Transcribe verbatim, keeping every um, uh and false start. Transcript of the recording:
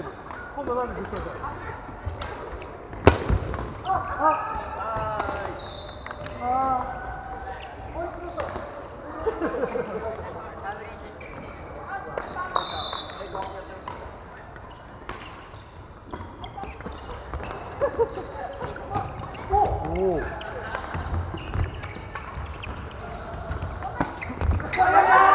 る。今度何でしょうか。ああああ。おお。